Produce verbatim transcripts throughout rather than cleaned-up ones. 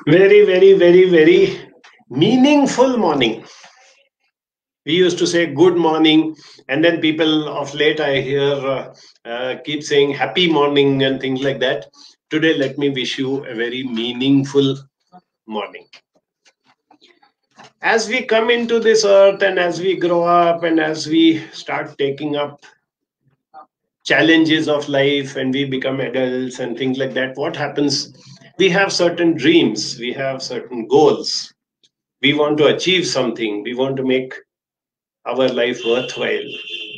Very, very, very, very meaningful morning. We used to say good morning, and then people of late I hear uh, uh, keep saying happy morning and things like that. Today, let me wish you a very meaningful morning. As we come into this earth and as we grow up and as we start taking up challenges of life and we become adults and things like that, what happens? We have certain dreams, we have certain goals. We want to achieve something, we want to make our life worthwhile.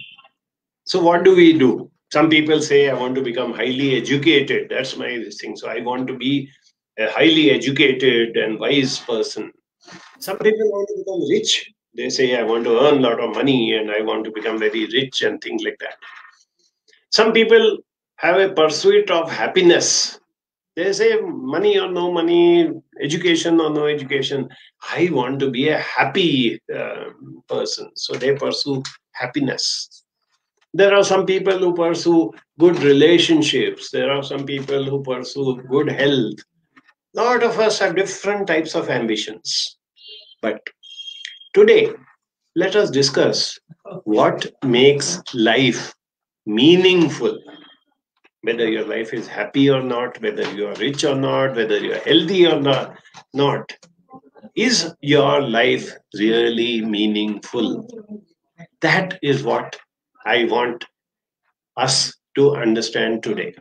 So, what do we do? Some people say, I want to become highly educated. That's my thing. So, I want to be a highly educated and wise person. Some people want to become rich. They say, I want to earn a lot of money and I want to become very rich and things like that. Some people have a pursuit of happiness. They say, money or no money, education or no education, I want to be a happy uh, person. So they pursue happiness. There are some people who pursue good relationships. There are some people who pursue good health. A lot of us have different types of ambitions. But today, let us discuss what makes life meaningful. Whether your life is happy or not, whether you are rich or not, whether you are healthy or not, not. Is your life really meaningful? That is what I want us to understand today.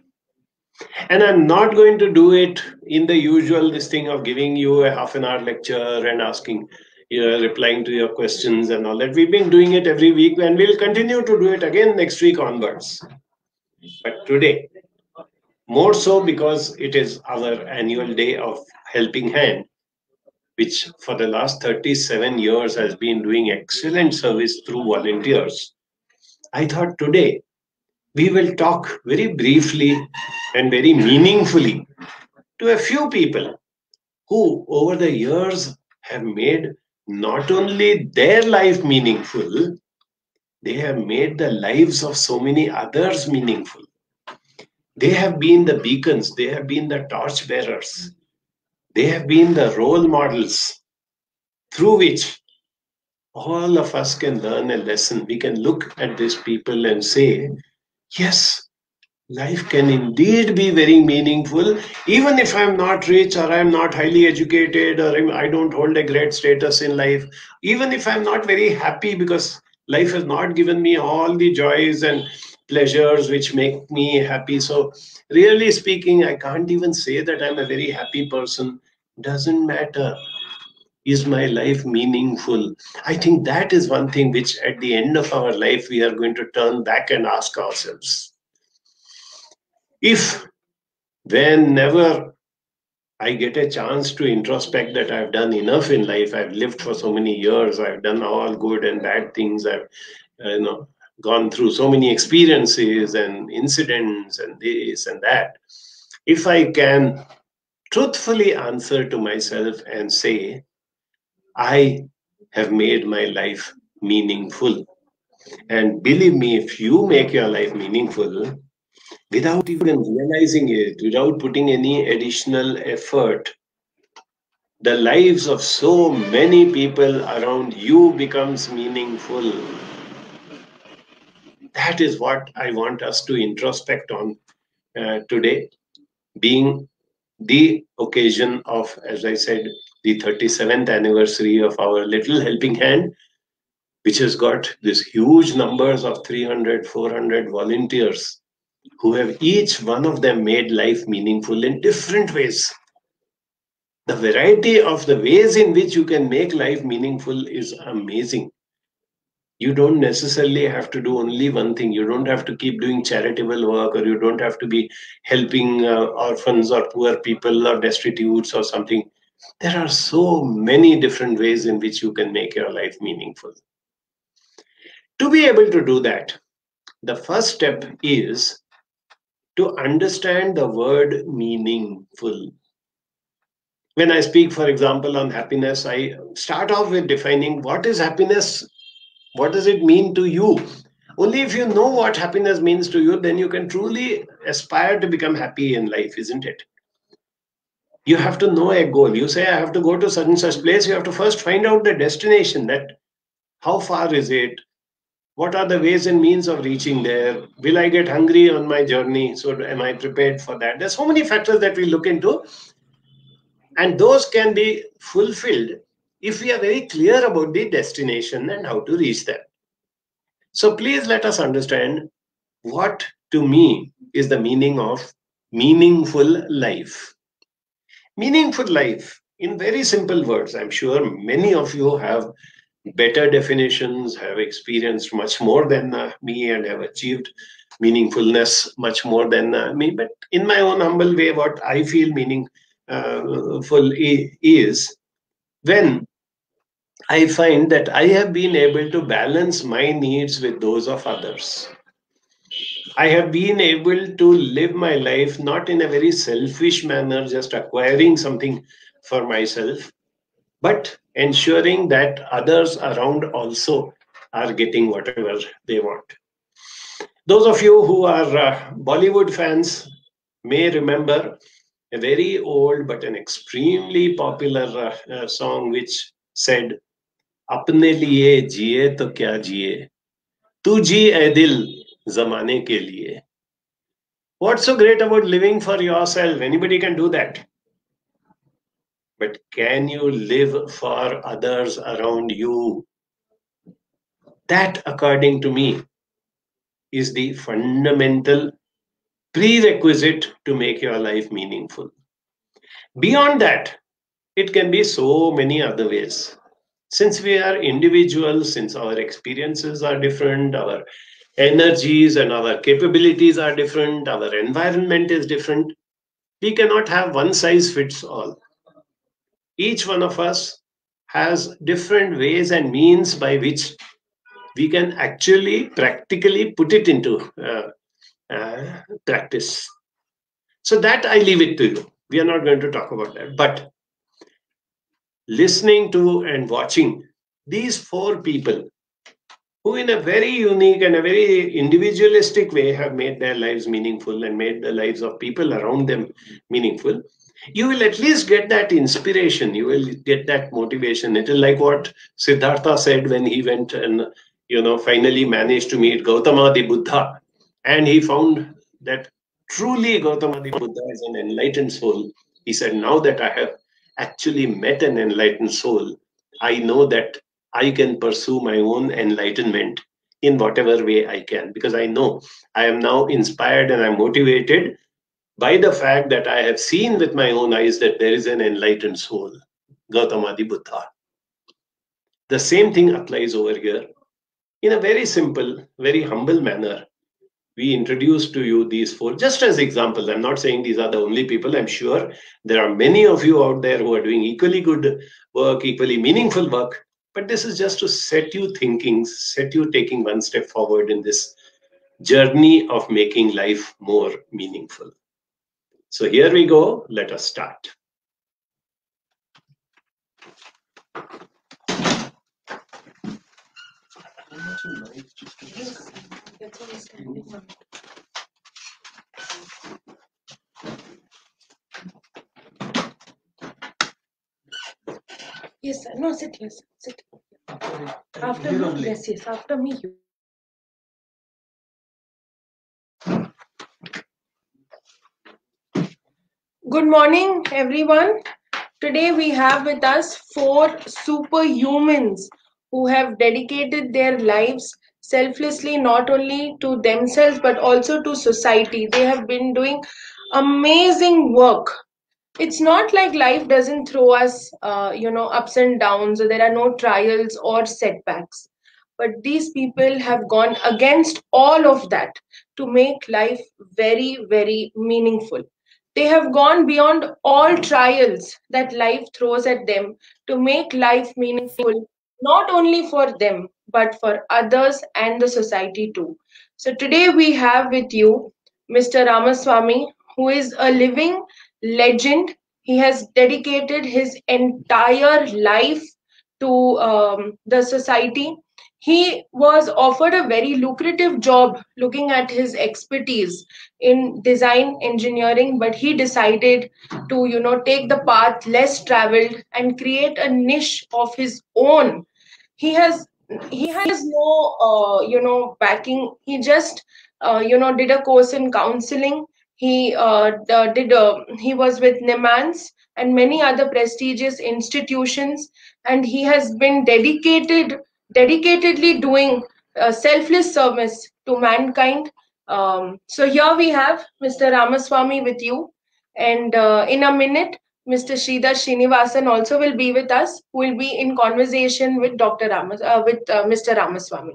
And I'm not going to do it in the usual this thing of giving you a half an hour lecture and asking, you know, replying to your questions and all that. We've been doing it every week and we'll continue to do it again next week onwards. But today, more so because it is our annual day of Helping Hand, which for the last thirty-seven years has been doing excellent service through volunteers. I thought today we will talk very briefly and very meaningfully to a few people who, over the years, have made not only their life meaningful, they have made the lives of so many others meaningful. They have been the beacons, they have been the torch bearers, they have been the role models through which all of us can learn a lesson. We can look at these people and say, yes, life can indeed be very meaningful, even if I'm not rich or I'm not highly educated or I don't hold a great status in life, even if I'm not very happy because life has not given me all the joys and pleasures which make me happy. So, really speaking, I can't even say that I'm a very happy person. Doesn't matter. Is my life meaningful? I think that is one thing which at the end of our life we are going to turn back and ask ourselves. If whenever I get a chance to introspect that I've done enough in life, I've lived for so many years, I've done all good and bad things, I've uh, you know gone through so many experiences and incidents and this and that. If I can truthfully answer to myself and say, I have made my life meaningful. And believe me, if you make your life meaningful, without even realizing it, without putting any additional effort, the lives of so many people around you becomes meaningful. That is what I want us to introspect on uh, today, being the occasion of, as I said, the thirty-seventh anniversary of our little helping hand, which has got this huge numbers of three hundred, four hundred volunteers who have each one of them made life meaningful in different ways. The variety of the ways in which you can make life meaningful is amazing. You don't necessarily have to do only one thing. You don't have to keep doing charitable work, or you don't have to be helping uh, orphans or poor people or destitutes or something. There are so many different ways in which you can make your life meaningful. To be able to do that, the first step is to understand the word meaningful. When I speak, for example, on happiness, I start off with defining what is happiness, what does it mean to you. Only if you know what happiness means to you, then you can truly aspire to become happy in life, isn't it? You have to know a goal. You say, I have to go to such and such place. You have to first find out the destination, that how far is it? What are the ways and means of reaching there? Will I get hungry on my journey? So, am I prepared for that? There's so many factors that we look into, and those can be fulfilled if we are very clear about the destination and how to reach there. So, please let us understand what to me is the meaning of meaningful life. Meaningful life, in very simple words, I'm sure many of you have better definitions, have experienced much more than uh, me, and have achieved meaningfulness much more than uh, me. But in my own humble way, what I feel meaningful is when I find that I have been able to balance my needs with those of others. I have been able to live my life not in a very selfish manner, just acquiring something for myself, but ensuring that others around also are getting whatever they want. Those of you who are uh, Bollywood fans may remember a very old but an extremely popular uh, uh, song which said, अपने लिए जिए तो क्या जिए, तू जी ए दिल जमाने के लिए. What's so great about living for yourself? Anybody can do that. But can you live for others around you? That, according to me, is the fundamental prerequisite to make your life meaningful. Beyond that, it can be so many other ways. Since we are individuals, since our experiences are different, our energies and our capabilities are different, our environment is different, we cannot have one size fits all. Each one of us has different ways and means by which we can actually practically put it into uh, uh, practice. So that I leave it to you. We are not going to talk about that. But listening to and watching these four people who, in a very unique and a very individualistic way, have made their lives meaningful and made the lives of people around them meaningful, you will at least get that inspiration. You will get that motivation. It is like what Siddhartha said when he went and, you know, finally managed to meet Gautama the Buddha. And he found that truly Gautama the Buddha is an enlightened soul. He said, now that I have actually met an enlightened soul, I know that I can pursue my own enlightenment in whatever way I can, because I know I am now inspired and I'm motivated by the fact that I have seen with my own eyes that there is an enlightened soul, Gautama the Buddha. The same thing applies over here. In a very simple, very humble manner, we introduce to you these four just as examples. I'm not saying these are the only people. I'm sure there are many of you out there who are doing equally good work, equally meaningful work. But this is just to set you thinking, set you taking one step forward in this journey of making life more meaningful. So here we go. Let us start. Yes, sir. No, sit here, sir. Sit. After me, yes, yes. After me, you. Good morning, everyone. Today we have with us four superhumans who have dedicated their lives selflessly not only to themselves but also to society. They have been doing amazing work. It's not like life doesn't throw us, uh, you know, ups and downs, or there are no trials or setbacks. But these people have gone against all of that to make life very, very meaningful. They have gone beyond all trials that life throws at them to make life meaningful, not only for them, but for others and the society too. So today we have with you mister Ramaswamy, who is a living legend. He has dedicated his entire life to um, the society. He was offered a very lucrative job looking at his expertise in design engineering, but he decided to, you know, take the path less traveled and create a niche of his own. He has he has no uh, you know backing. He just uh, you know did a course in counseling. He uh, d- did a, he was with Nimans and many other prestigious institutions, and he has been dedicated dedicatedly doing uh, selfless service to mankind. Um, so here we have Mr. Ramaswamy with you, and uh, in a minute Mister Sridhar Srinivasan also will be with us, who will be in conversation with Doctor Ramas, uh, with uh, Mister Ramaswamy.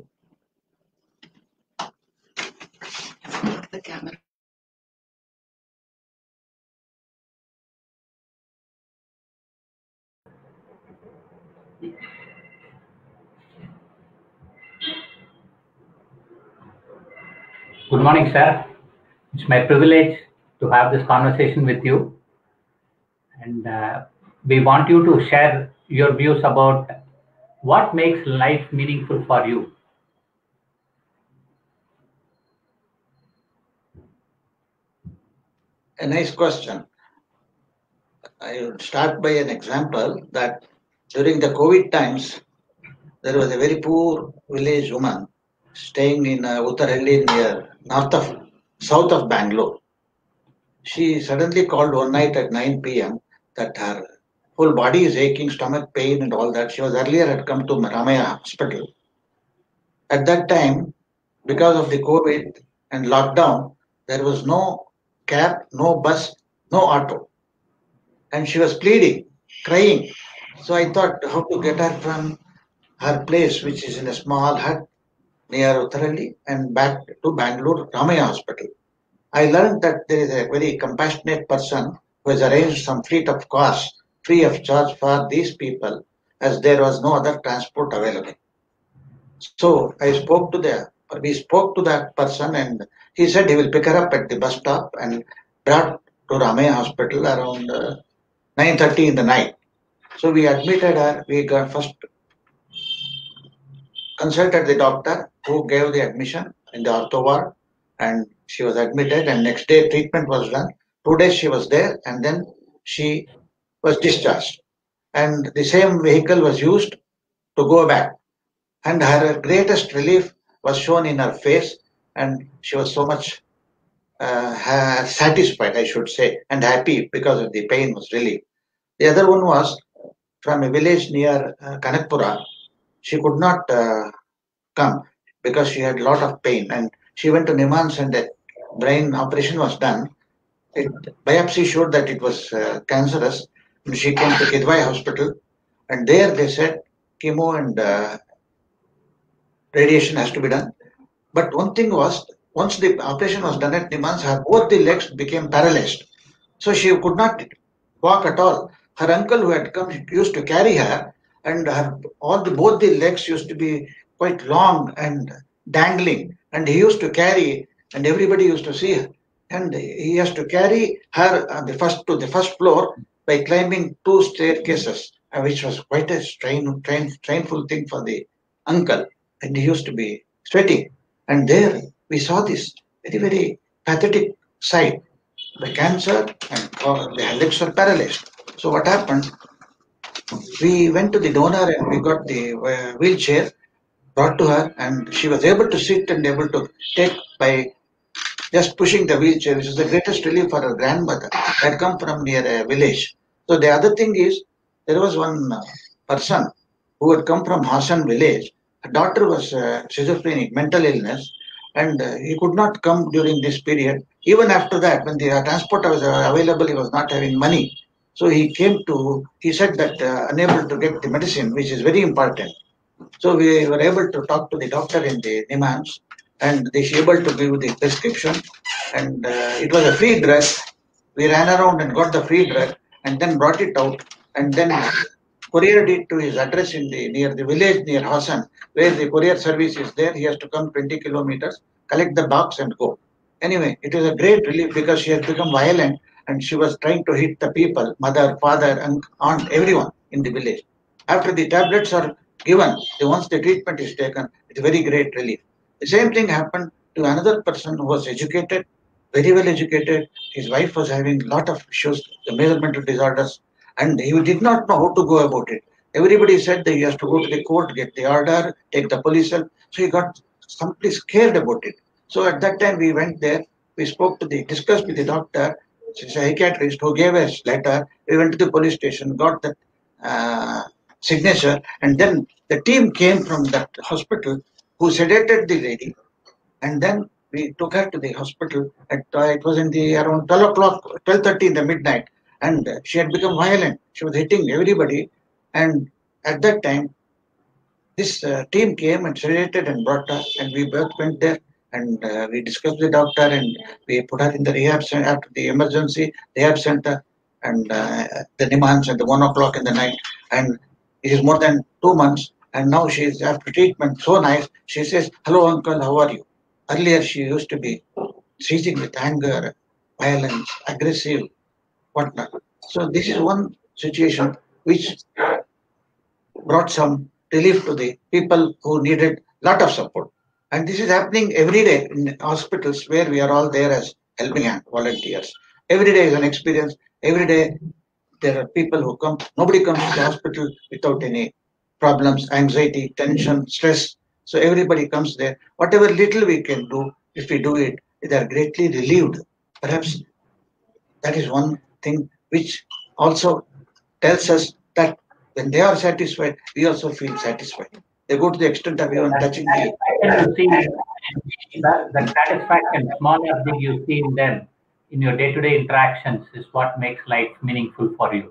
Good morning, sir. It's my privilege to have this conversation with you. And uh, we want you to share your views about what makes life meaningful for you. A nice question. I will start by an example that during the COVID times, there was a very poor village woman staying in uh, Uttarhalli near north of south of Bangalore. She suddenly called one night at nine p m that her whole body is aching, stomach pain, and all that. She was earlier had come to Ramaya hospital. At that time, because of the COVID and lockdown, there was no cab, no bus, no auto, and she was pleading, crying. So I thought how to get her from her place, which is in a small hut near Uttaralli, and back to Bangalore Ramaya Hospital. I learned that there is a very compassionate person who has arranged some fleet of cars free of charge for these people, as there was no other transport available. So I spoke to the we spoke to that person, and he said he will pick her up at the bus stop and brought to Ramaya Hospital around uh, nine thirty in the night. So we admitted her. We got first consulted the doctor who gave the admission in the ortho ward, and she was admitted. And next day treatment was done. Two days she was there, and then she was discharged. And the same vehicle was used to go back. And her greatest relief was shown in her face, and she was so much uh, satisfied, I should say, and happy because of the pain was relieved. The other one was from a village near uh, Kanakpura. She could not uh, come because she had a lot of pain, and she went to Nimans and the brain operation was done. It, biopsy showed that it was uh, cancerous. And she came to Kidwai Hospital, and there they said chemo and uh, radiation has to be done. But one thing was, once the operation was done at Nimans, her both the legs became paralyzed. So she could not walk at all. Her uncle who had come used to carry her, and her all the both the legs used to be quite long and dangling, and he used to carry, and everybody used to see her. And he has to carry her uh, the first to the first floor by climbing two staircases, uh, which was quite a strain, strain, strainful thing for the uncle. And he used to be sweating. And there we saw this very, very pathetic sight, the cancer, and uh, the legs were paralyzed. So what happened? We went to the donor and we got the uh, wheelchair brought to her, and she was able to sit and able to take by just pushing the wheelchair, which is the greatest relief for her grandmother who had come from near a village. So the other thing is, there was one uh, person who had come from Hassan village. Her daughter was uh, schizophrenic, mental illness, and uh, he could not come during this period. Even after that, when the uh, transport was uh, available, he was not having money. So he came to, he said that uh, unable to get the medicine, which is very important. So we were able to talk to the doctor in the Nimans, and they were able to give the prescription, and uh, it was a free drug. We ran around and got the free drug, and then brought it out, and then couriered it to his address in the near the village near Hassan, where the courier service is there. He has to come twenty kilometers, collect the box, and go. Anyway, it was a great relief because she had become violent and she was trying to hit the people, mother, father, and aunt, everyone in the village. After the tablets are given, once the treatment is taken, it's a very great relief. The same thing happened to another person who was educated, very well educated. His wife was having a lot of issues, the major mental disorders, and he did not know how to go about it. Everybody said that he has to go to the court, get the order, take the police help. So he got simply scared about it. So at that time we went there, we spoke to the, discussed with the doctor, she's a psychiatrist who gave us letter. We went to the police station, got the uh, signature, and then the team came from that hospital who sedated the lady, and then we took her to the hospital. At uh, it was in the around twelve o'clock, twelve thirty in the midnight, and uh, she had become violent. She was hitting everybody, and at that time, this uh, team came and sedated and brought her, and we both went there. And uh, we discussed with the doctor, and we put her in the rehab center after the emergency rehab center, and uh, the demands at the one o'clock in the night. And it is more than two months, and now she is after treatment. So nice. She says, "Hello, uncle. How are you?" Earlier, she used to be seizing with anger, violence, aggressive, whatnot. So this is one situation which brought some relief to the people who needed lot of support. And this is happening every day in hospitals where we are all there as helping hand volunteers. Every day is an experience. Every day there are people who come. Nobody comes to the hospital without any problems, anxiety, tension, stress. So everybody comes there. Whatever little we can do, if we do it, they are greatly relieved. Perhaps that is one thing which also tells us that when they are satisfied, we also feel satisfied. They go to the extent of even That touching the. satisfaction you see, that, that satisfaction, small or big, you see in them in your day-to-day interactions is what makes life meaningful for you,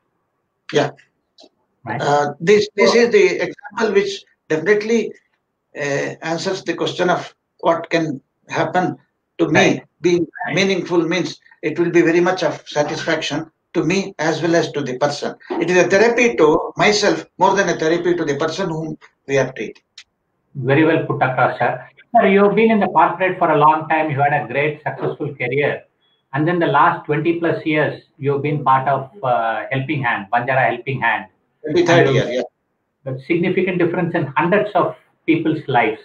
Yeah, right? uh, this this So, is the example which definitely uh, answers the question of what can happen to right. me. Being meaningful means it will be very much of satisfaction to me as well as to the person. It is a therapy to myself more than a therapy to the person whom we are treating. Very well put across, sir. Sir, you've been in the corporate for a long time. You had a great, successful career. And then the last twenty plus years, you've been part of uh, Helping Hand, Banjara Helping Hand. And twenty-third you've year, yeah. got significant difference in hundreds of people's lives.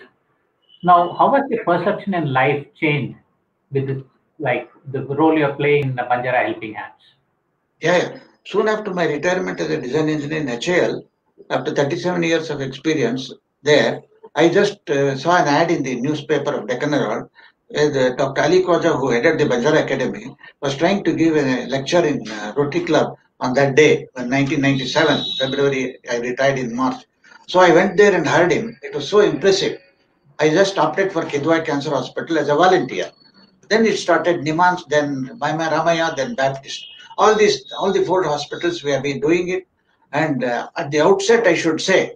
Now, how has your perception in life changed with this, like the role you're playing in the Banjara Helping Hands? Yeah, yeah. Soon after my retirement as a design engineer in H A L, after thirty-seven years of experience there, I just uh, saw an ad in the newspaper of Deccan Herald where the Doctor Ali Khoja, who headed the Banjara Academy, was trying to give a lecture in uh, Rotary Club on that day, in nineteen ninety-seven, February. I retired in March. So I went there and heard him. It was so impressive. I just opted for Kidwai Cancer Hospital as a volunteer. Then it started Nimans, then Maima Ramaya, then Baptist. All these, all the four hospitals we have been doing it. And uh, at the outset, I should say,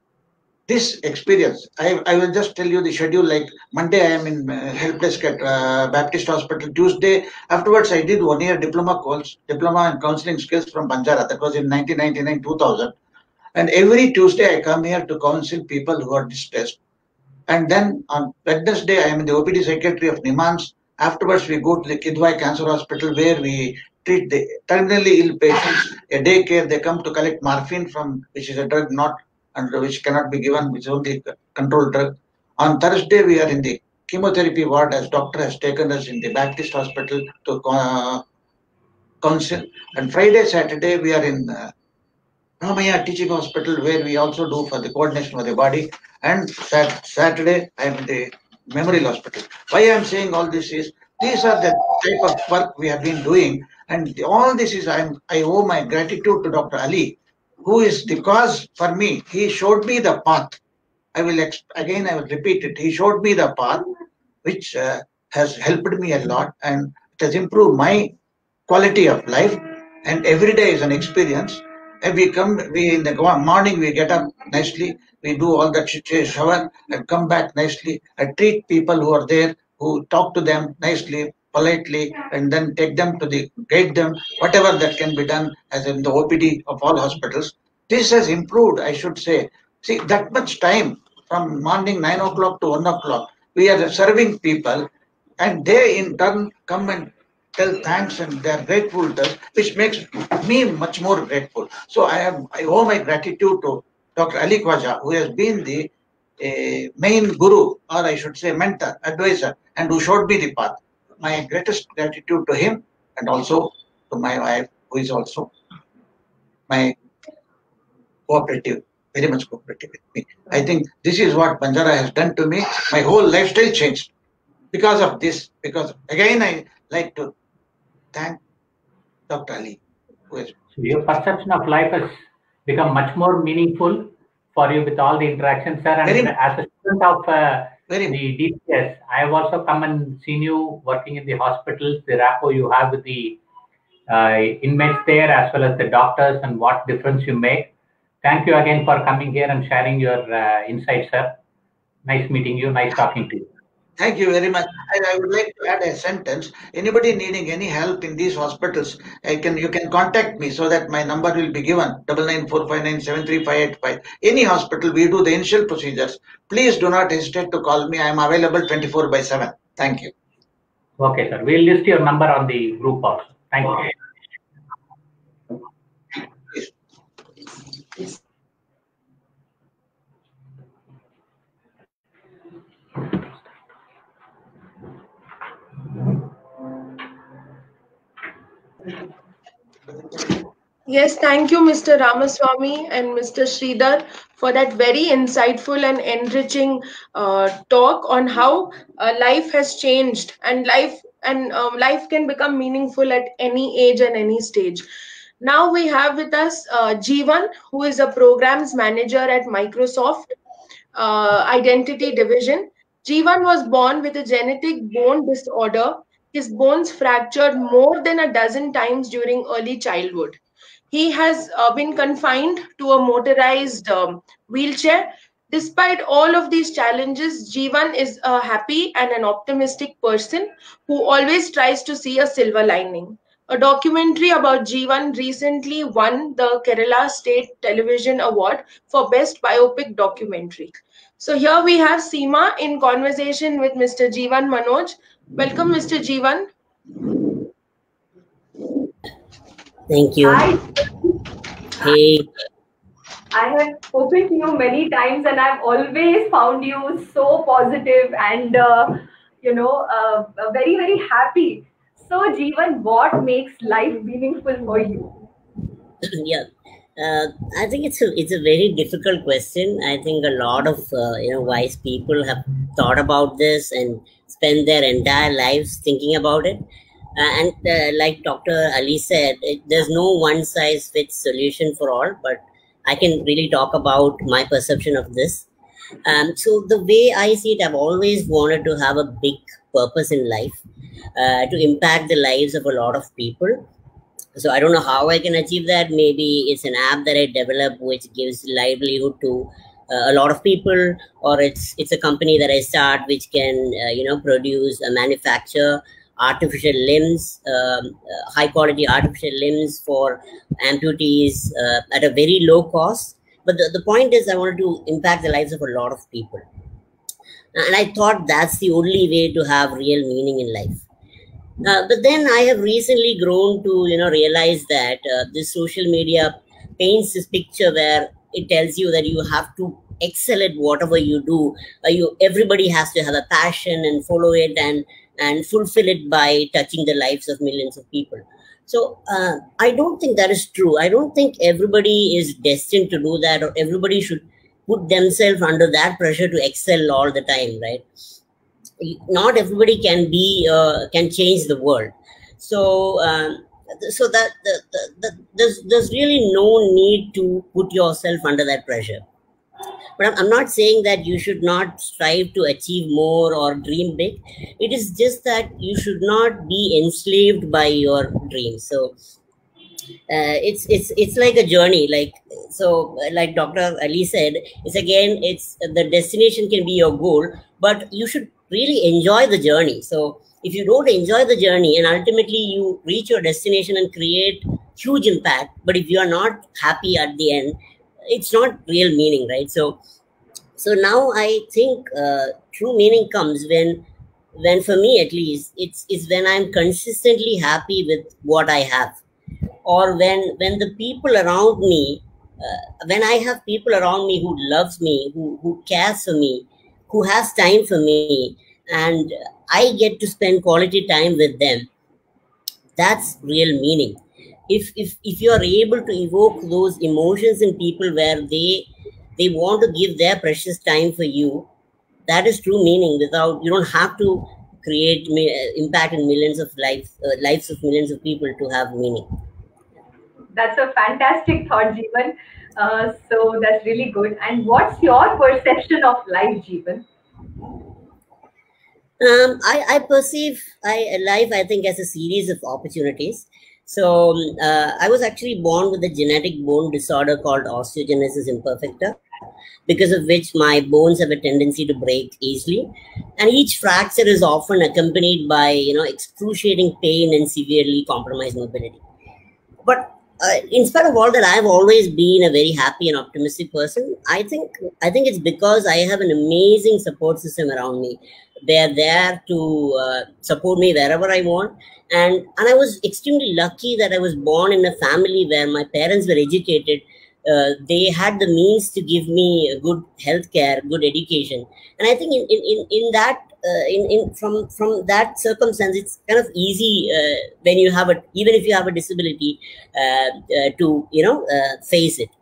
this experience, I, I will just tell you the schedule. Like Monday, I am in uh, help desk at uh, Baptist Hospital. Tuesday, afterwards, I did one year diploma course, diploma in counseling skills from Banjara. That was in nineteen ninety-nine, two thousand. And every Tuesday, I come here to counsel people who are distressed. And then on Wednesday, I am the O P D secretary of Nimans. Afterwards, we go to the Kidwai Cancer Hospital where we treat the terminally ill patients. A daycare, they come to collect morphine from, which is a drug not under which cannot be given, which is only controlled drug. On Thursday, we are in the chemotherapy ward as doctor has taken us in the Baptist Hospital to uh, counsel. And Friday, Saturday, we are in uh, Ramaya Teaching Hospital, where we also do for the coordination of the body. And sat- Saturday, I am in the Memorial Hospital. Why I am saying all this is, these are the type of work we have been doing. And all this is, I, am, I owe my gratitude to Doctor Ali, who is the cause for me. He showed me the path. I will, exp- again, I will repeat it. He showed me the path, which uh, has helped me a lot, and it has improved my quality of life. And every day is an experience. And we come, we in the morning we get up nicely, we do all that shower and come back nicely. I treat people who are there, who talk to them nicely, politely, and then take them to the guide them, whatever that can be done as in the O P D of all hospitals. This has improved, I should say. See, that much time from morning nine o'clock to one o'clock, we are serving people, and they in turn come and tell thanks and they are grateful to us, which makes me much more grateful. So I am I owe my gratitude to Doctor Ali Khwaja, who has been the uh, main guru, or I should say mentor, advisor, and who showed me the path. My greatest gratitude to him and also to my wife, who is also my cooperative, very much cooperative with me. I think this is what Banjara has done to me. My whole lifestyle changed because of this. Because again, I like to thank Doctor Ali, who has So your perception of life has become much more meaningful for you with all the interactions, sir. And very, as a student of uh, very the D P S, I have also come and seen you working in the hospitals, the rapport you have with the uh, inmates there, as well as the doctors, and what difference you make. Thank you again for coming here and sharing your uh, insights, sir. Nice meeting you. Nice talking to you. Thank you very much. I, I would like to add a sentence. Anybody needing any help in these hospitals, I can you can contact me so that my number will be given double nine four five nine seven three five eight five. Any hospital, we do the initial procedures. Please do not hesitate to call me. I am available twenty-four by seven. Thank you. Okay, sir. We'll list your number on the group also. Thank you. Yes, thank you, Mister Ramaswamy and Mister Sridhar, for that very insightful and enriching uh, talk on how uh, life has changed and life and um, life can become meaningful at any age and any stage. Now we have with us uh, Jeevan, who is a programs manager at Microsoft uh, Identity Division. Jeevan was born with a genetic bone disorder. His bones fractured more than a dozen times during early childhood. He has uh, been confined to a motorized um, wheelchair. Despite all of these challenges, Jeevan is a happy and an optimistic person who always tries to see a silver lining. A documentary about Jeevan recently won the Kerala State Television Award for Best Biopic Documentary. So here we have Seema in conversation with Mister Jeevan Manoj. Welcome, Mister Jeevan. Thank you. Hi. Hey. I have spoken to you many times, and I've always found you so positive and uh, you know uh, very very happy. So, Jeevan, what makes life meaningful for you? Yeah, uh, I think it's a it's a very difficult question. I think a lot of uh, you know wise people have thought about this and spent their entire lives thinking about it. Uh, and uh, like Doctor Ali said, it, there's no one size fits solution for all. But I can really talk about my perception of this. Um, so the way I see it, I've always wanted to have a big purpose in life, uh, to impact the lives of a lot of people. So I don't know how I can achieve that. Maybe it's an app that I develop which gives livelihood to uh, a lot of people, or it's it's a company that I start which can uh, you know produce a manufacture artificial limbs, um, uh, high quality artificial limbs for amputees uh, at a very low cost. But the, the point is, I wanted to impact the lives of a lot of people, and I thought that's the only way to have real meaning in life. Uh, but then I have recently grown to, you know, realize that uh, this social media paints this picture where it tells you that you have to excel at whatever you do. Uh, you everybody has to have a passion and follow it and and fulfill it by touching the lives of millions of people. So uh, I don't think that is true. I don't think everybody is destined to do that, or everybody should put themselves under that pressure to excel all the time, right? Not everybody can be uh, can change the world. So um, so that the, the, the, there's there's really no need to put yourself under that pressure. But I'm, I'm not saying that you should not strive to achieve more or dream big. It is just that you should not be enslaved by your dreams. So uh, it's it's it's like a journey, like so like Dr. Ali said, it's again it's the destination can be your goal, but you should really enjoy the journey. So if you don't enjoy the journey and ultimately you reach your destination and create huge impact, but if you are not happy at the end, it's not real meaning, right? So so now I think uh, true meaning comes when when for me at least it's it's when I'm consistently happy with what I have, or when when the people around me uh, when I have people around me who loves me, who, who cares for me, who has time for me, and I get to spend quality time with them, that's real meaning. If if if you are able to evoke those emotions in people where they they want to give their precious time for you, that is true meaning. Without, you don't have to create mi- uh, impact in millions of lives, uh, lives of millions of people to have meaning. That's a fantastic thought, Jeevan. Uh, so that's really good. And what's your perception of life, Jeevan? Um, I, I perceive I, life, I think, as a series of opportunities. So um, uh, I was actually born with a genetic bone disorder called osteogenesis imperfecta, because of which my bones have a tendency to break easily, and each fracture is often accompanied by, you know, excruciating pain and severely compromised mobility. But uh, in spite of all that, I've always been a very happy and optimistic person. I think I think it's because I have an amazing support system around me. They're there to uh, support me wherever I want, and and I was extremely lucky that I was born in a family where my parents were educated. Uh, they had the means to give me a good health care, good education, and I think in in, in, in that uh, in, in from from that circumstance, it's kind of easy uh, when you have a, even if you have a disability, uh, uh, to, you know, uh, face it.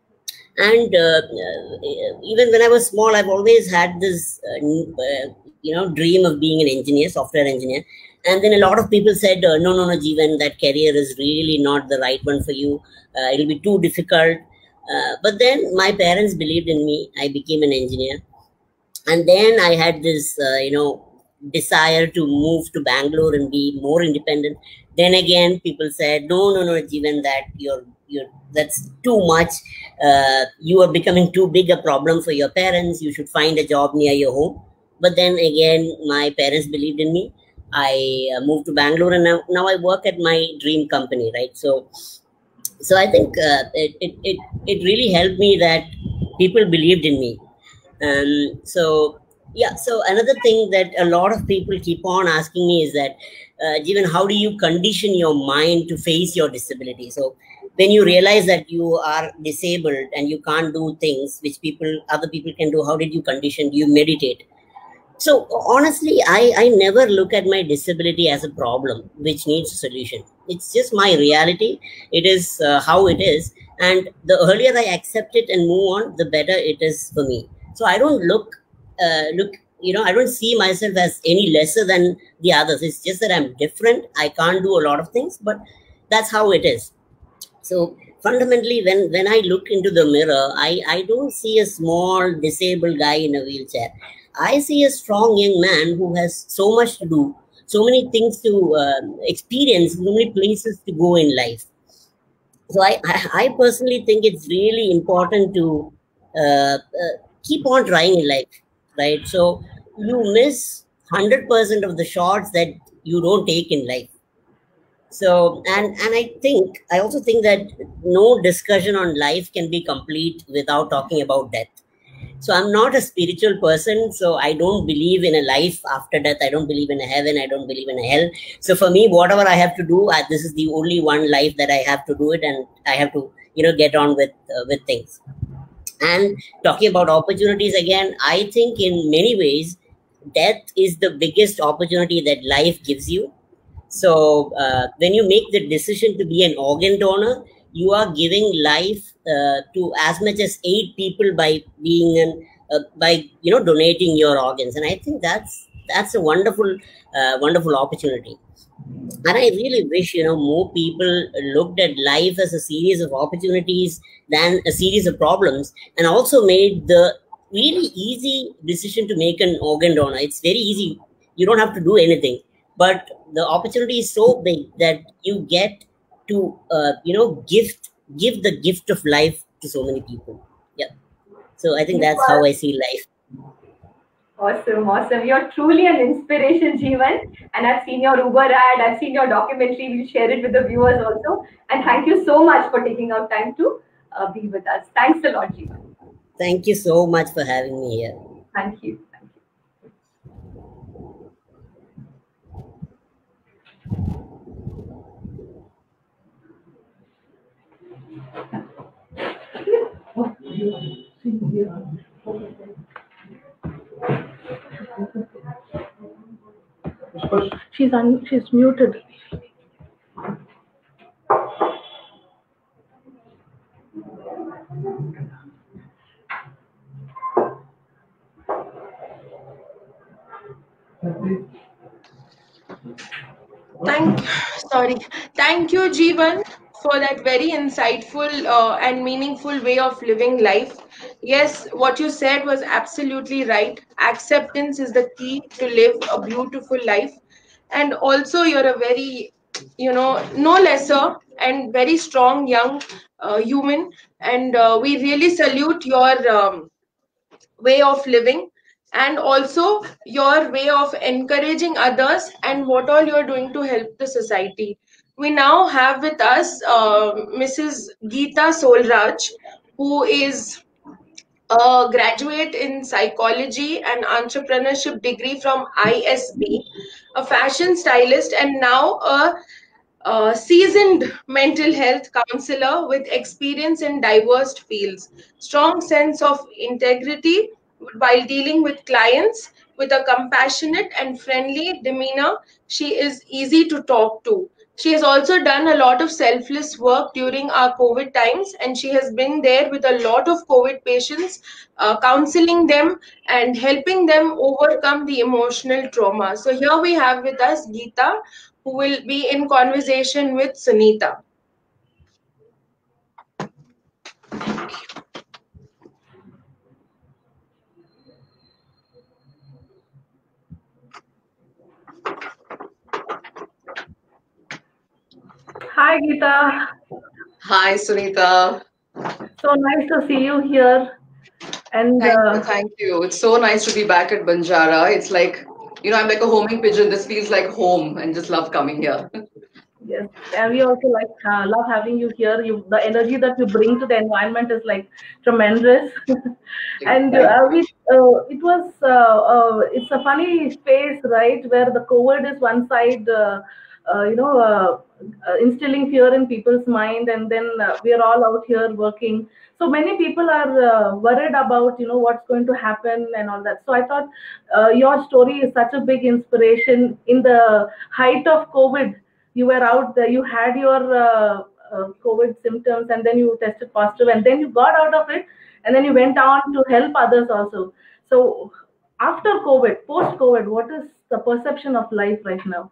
And uh, uh, even when I was small, I've always had this uh, n- uh, you know, dream of being an engineer, software engineer. And then a lot of people said, uh, no, no, no, Jeevan, that career is really not the right one for you. Uh, it'll be too difficult. Uh, but then my parents believed in me. I became an engineer, and then I had this, uh, you know, desire to move to Bangalore and be more independent. Then again, people said, no, no, no, Jeevan, that you're you're that's too much. Uh, you are becoming too big a problem for your parents. You should find a job near your home. But then again, my parents believed in me. I uh, moved to Bangalore, and now, now I work at my dream company, right? So so I think uh, it, it it it really helped me that people believed in me. um, so yeah, so another thing that a lot of people keep on asking me is that, uh, Jeevan, how do you condition your mind to face your disability? So when you realize that you are disabled and you can't do things which people, other people can do, how did you condition? Do you meditate? So honestly, I, I never look at my disability as a problem which needs a solution. It's just my reality. It is uh, how it is. And the earlier I accept it and move on, the better it is for me. So I don't look, uh, look, you know, I don't see myself as any lesser than the others. It's just that I'm different. I can't do a lot of things, but that's how it is. So fundamentally, when when I look into the mirror, i i don't see a small disabled guy in a wheelchair. I see a strong young man who has so much to do, so many things to um, experience, so many places to go in life. So i i, I personally think it's really important to uh, uh, keep on trying in life, right? So you miss one hundred percent of the shots that you don't take in life. So, and and I think, I also think that no discussion on life can be complete without talking about death. So I'm not a spiritual person, so I don't believe in a life after death. I don't believe in a heaven. I don't believe in a hell. So for me, whatever I have to do, I, this is the only one life that I have to do it, and I have to, you know, get on with uh, with things. And talking about opportunities again, I think in many ways, death is the biggest opportunity that life gives you. So uh, when you make the decision to be an organ donor, you are giving life uh, to as much as eight people by being an uh, by, you know, donating your organs. And I think that's that's a wonderful uh, wonderful opportunity. And I really wish, you know, more people looked at life as a series of opportunities than a series of problems, and also made the really easy decision to make an organ donor. It's very easy. You don't have to do anything, but the opportunity is so big that you get to, uh, you know, gift give the gift of life to so many people. Yeah. So I think You that's how are I see life. awesome, awesome. You're truly an inspiration, Jeevan. And I've seen your Uber ad, I've seen your documentary. We'll share it with the viewers also. And thank you so much for taking out time to uh, be with us. Thanks a lot, Jeevan. Thank you so much for having me here. Thank you. Thank you. She's un- she's muted. Thank, sorry. Thank you, Jeevan, for that very insightful uh, and meaningful way of living life. Yes, what you said was absolutely right. Acceptance is the key to live a beautiful life. And also, you're a very, you know, no lesser and very strong young uh, human. And uh, we really salute your um, way of living, and also your way of encouraging others and what all you're doing to help the society. We now have with us uh, Missus Geeta Solraj, who is a graduate in psychology and entrepreneurship degree from I S B, a fashion stylist, and now a a seasoned mental health counselor with experience in diverse fields, strong sense of integrity while dealing with clients, with a compassionate and friendly demeanor. She is easy to talk to. She has also done a lot of selfless work during our COVID times, and she has been there with a lot of COVID patients, uh, counseling them and helping them overcome the emotional trauma. So, here we have with us Geeta, who will be in conversation with Sunita. Hi, Geeta. Hi, Sunita. So nice to see you here. And Thank you, uh, thank you. It's so nice to be back at Banjara. It's like, you know, I'm like a homing pigeon. This feels like home and just love coming here. yes, and we also like uh, love having you here. You, the energy that you bring to the environment is like tremendous. And Thank uh, you. we, uh, it was, uh, uh, it's a funny space, right, where the COVID is one side, uh, uh, you know, uh, uh, instilling fear in people's mind, and then uh, we are all out here working. So many people are uh, worried about, you know, what's going to happen and all that. So I thought uh, your story is such a big inspiration in the height of COVID. You were out there, you had your uh, uh, COVID symptoms, and then you tested positive, and then you got out of it, and then you went on to help others also. So after COVID, post COVID, what is the perception of life right now?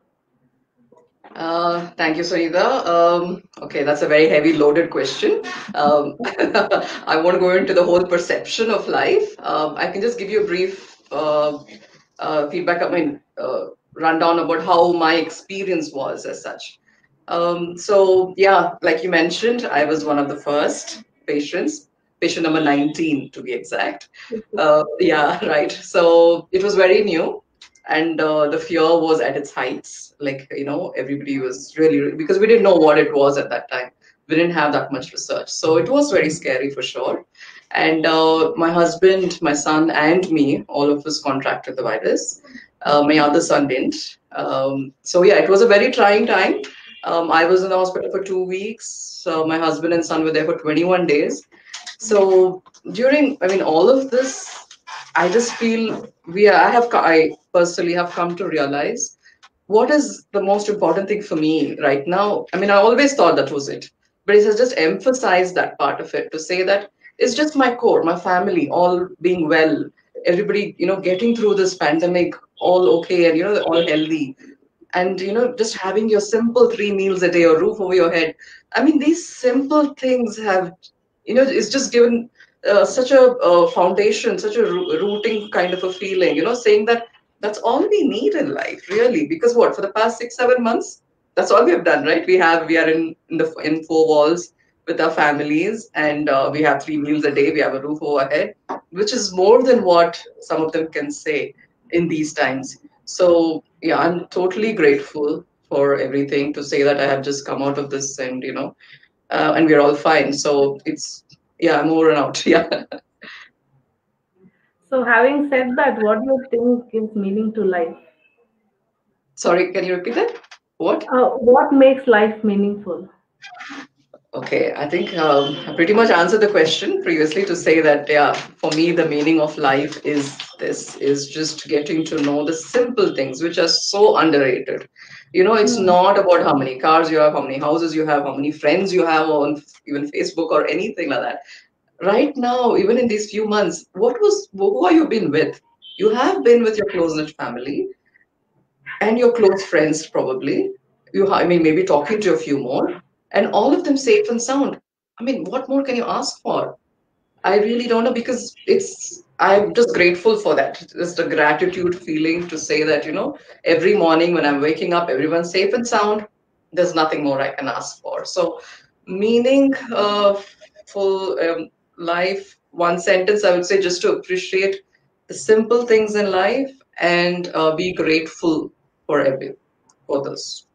Uh, thank you, Sunita. Um, okay, that's a very heavy loaded question. Um, I won't go into the whole perception of life. Um, I can just give you a brief uh, uh, feedback, I mean, uh, rundown about how my experience was as such. Um, so, yeah, like you mentioned, I was one of the first patients, patient number nineteen to be exact. Uh, yeah, right. So it was very new, and uh, the fear was at its heights. Like, you know, everybody was really, because we didn't know what it was at that time. We didn't have that much research. So it was very scary for sure. And uh, my husband, my son, and me, all of us contracted the virus. Uh, my other son didn't. Um, so, yeah, it was a very trying time. Um, I was in the hospital for two weeks. So my husband and son were there for twenty-one days. So during, I mean, all of this, I just feel we, I have, I personally have come to realize what is the most important thing for me right now. I mean, I always thought that was it, but it has just emphasized that part of it to say that it's just my core, my family, all being well, everybody, you know, getting through this pandemic, all okay, and you know, all healthy, and you know, just having your simple three meals a day, or roof over your head. I mean, these simple things have, you know, it's just given uh, such a uh, foundation, such a roo- rooting kind of a feeling, you know, saying that that's all we need in life, really. Because what, for the past six seven months, that's all we have done, right? We have we are in in the in four walls with our families, and uh, we have three meals a day, we have a roof overhead, which is more than what some of them can say in these times. So yeah, I'm totally grateful for everything, to say that I have just come out of this, and you know, uh, and we're all fine. So it's, yeah, I'm over and out. Yeah. So having said that, what do you think gives meaning to life? Sorry, can you repeat that? What? Uh, what makes life meaningful? Okay, I think um, I pretty much answered the question previously to say that, yeah, for me, the meaning of life is this, is just getting to know the simple things which are so underrated. You know, it's Hmm. not about how many cars you have, how many houses you have, how many friends you have on even Facebook or anything like that. Right now, even in these few months, what was, who have you been with? You have been with your close-knit family and your close friends probably. You, I mean, maybe talking to a few more, and all of them safe and sound. I mean, what more can you ask for? I really don't know because it's. I'm just grateful for that. Just a gratitude feeling to say that, you know, every morning when I'm waking up, everyone's safe and sound. There's nothing more I can ask for. So, meaning uh, full um, life, one sentence I would say just to appreciate the simple things in life and uh, be grateful for every for this.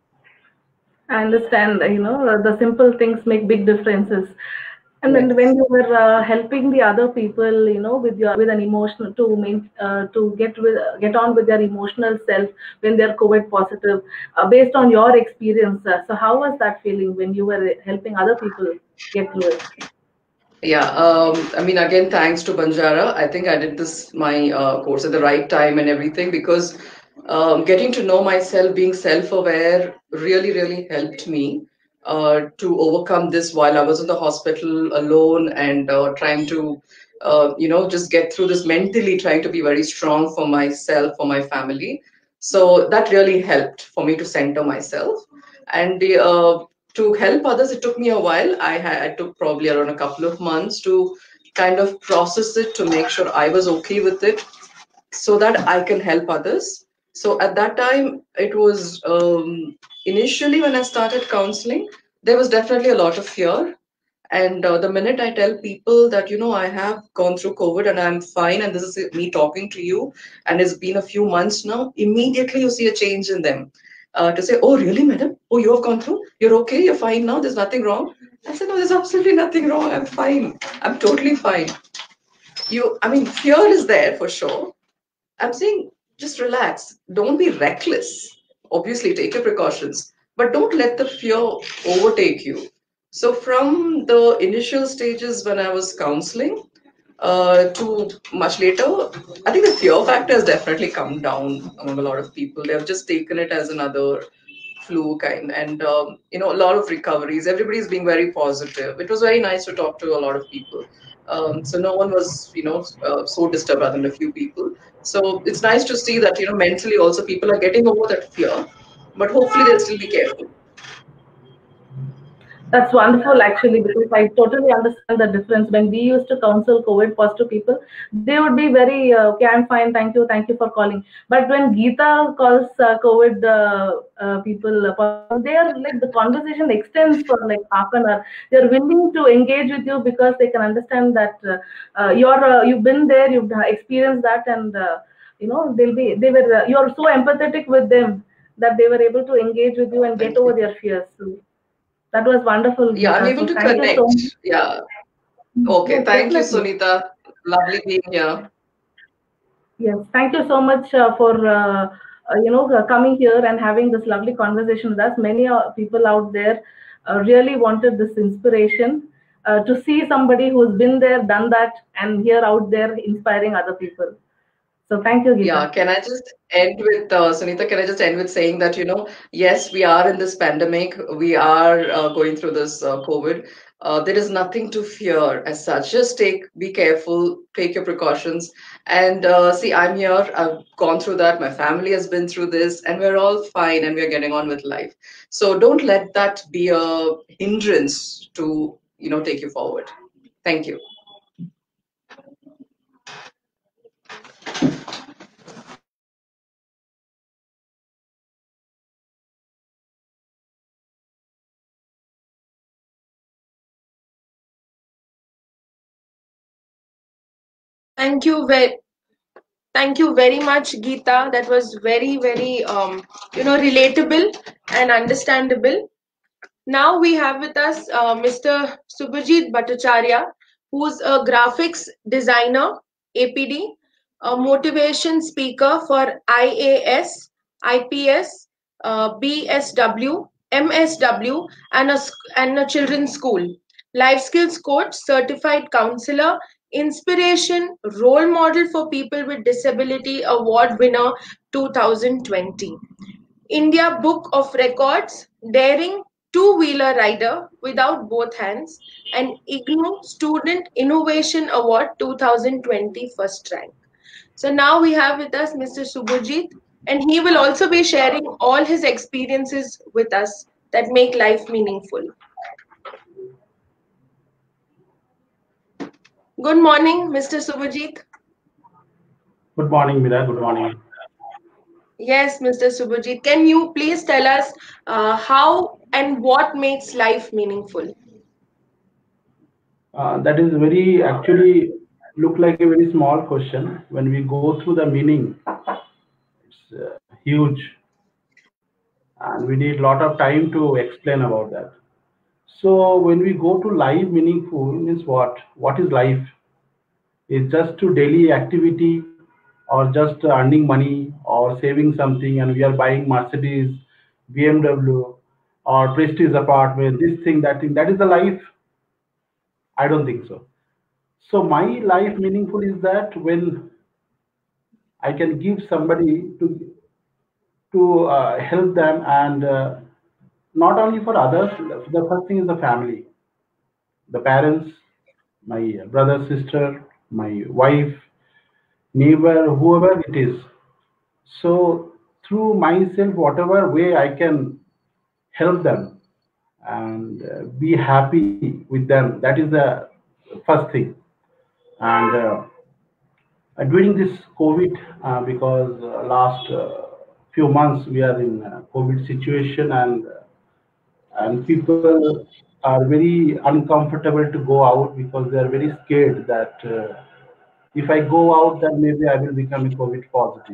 I understand, you know, uh, the simple things make big differences. And then Yes. when you were uh, helping the other people, you know, with your with an emotional to main uh, to get with get on with their emotional self when they're COVID positive, uh, based on your experience. Uh, so how was that feeling when you were helping other people get through it? Yeah, um, I mean, again, thanks to Banjara. I think I did this my uh, course at the right time and everything because um, getting to know myself, being self-aware, really, really helped me uh, to overcome this while I was in the hospital alone and uh, trying to, uh, you know, just get through this mentally, trying to be very strong for myself, for my family. So that really helped for me to center myself. And the uh, to help others, it took me a while. I had I took probably around a couple of months to kind of process it to make sure I was okay with it so that I can help others. So at that time, it was um, initially when I started counseling, there was definitely a lot of fear. And uh, the minute I tell people that, you know, I have gone through COVID and I'm fine, and this is me talking to you, and it's been a few months now, immediately you see a change in them. Uh, to say, oh, really, madam? Oh, you have gone through? You're okay? You're fine now? There's nothing wrong? I said, no, there's absolutely nothing wrong. I'm fine. I'm totally fine. You, I mean, fear is there for sure. I'm saying just relax. Don't be reckless. Obviously, take your precautions, but don't let the fear overtake you. So, from the initial stages when I was counseling uh, to much later, I think the fear factor has definitely come down among a lot of people. They have just taken it as another flu kind, and um, you know, a lot of recoveries. Everybody's being very positive. It was very nice to talk to a lot of people. Um, so no one was, you know, uh, so disturbed other than a few people. So it's nice to see that, you know, mentally also people are getting over that fear, but hopefully they'll still be careful. That's wonderful, actually, because I totally understand the difference. When we used to counsel COVID positive people, they would be very, uh, okay, I'm fine, thank you, thank you for calling. But when Geeta calls uh, COVID uh, uh, people, uh, they are like the conversation extends for like half an hour. They're willing to engage with you because they can understand that uh, uh, you're uh, you've been there, you've experienced that, and uh, you know they'll be they were uh, you're so empathetic with them that they were able to engage with you and get Thank over you. their fears. So, that was wonderful, Yeah, I'm Geeta. able So to thank you so much. connect. Yeah. Okay. Yes, Thank you, definitely. Sunita. Lovely being here. Yes, thank you so much uh, for uh, uh, you know uh, coming here and having this lovely conversation with us. Many uh, people out there uh, really wanted this inspiration uh, to see somebody who's been there, done that, and here out there inspiring other people. So thank you, Yeah, Geeta. can I just end with uh, Sunita? Can I just end with saying that, you know, yes, we are in this pandemic, we are uh, going through this uh, COVID. Uh, there is nothing to fear as such. Just take, be careful, take your precautions. And uh, see, I'm here. I've gone through that. My family has been through this, and we're all fine, and we're getting on with life. So don't let that be a hindrance to, you know, take you forward. Thank you. Thank you very thank you very much, Geeta. That was very, very um, you know, relatable and understandable. Now we have with us uh, Mister Subhajit Bhattacharya, who's a graphics designer, A P D, a motivation speaker for I A S, I P S, uh, B S W, M S W, and a, and a children's school. Life skills coach, certified counselor, inspiration, role model for people with disability, award winner twenty twenty. India Book of Records, daring two-wheeler rider without both hands, and IGNOU Student Innovation Award twenty twenty first rank. So now we have with us Mister Subhajit, and he will also be sharing all his experiences with us that make life meaningful. Good morning, Mister Subhajit. Good morning, Mira. Good morning. Yes, Mister Subhajit, can you please tell us uh, how and what makes life meaningful? Uh, that is very actually look like a very small question. When we go through the meaning, it's uh, huge, and we need a lot of time to explain about that. So when we go to life meaningful means what? What is life? Is just to daily activity, or just earning money, or saving something, and we are buying Mercedes, B M W, or prestige apartment. This thing, that thing. That is the life. I don't think so. So my life meaningful is that when I can give somebody to to uh, help them, and uh, not only for others. The first thing is the family, the parents, my brother, sister, my wife, neighbor, whoever it is. So through myself, whatever way I can help them and uh, be happy with them. That is the first thing. And uh, uh, during this COVID, uh, because uh, last uh, few months we are in uh, COVID situation, and and people are very uncomfortable to go out because they are very scared that uh, if I go out, then maybe I will become a COVID positive.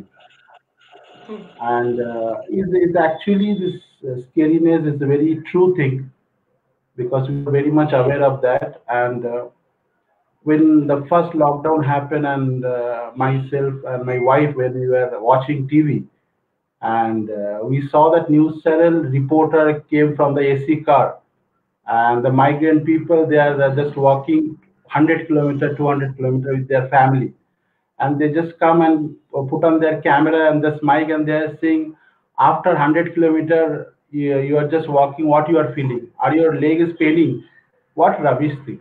And uh, is is actually this uh, scariness is a very true thing, because we are very much aware of that. And uh, when the first lockdown happened, and uh, myself and my wife, when we were watching T V, and uh, we saw that news channel reporter came from the A C car, and the migrant people, they are uh, just walking one hundred kilometer, two hundred kilometer with their family, and they just come and uh, put on their camera and this mic, and they are saying, after one hundred kilometer, you, you are just walking, what you are feeling? Are your leg is paining? What rubbish thing!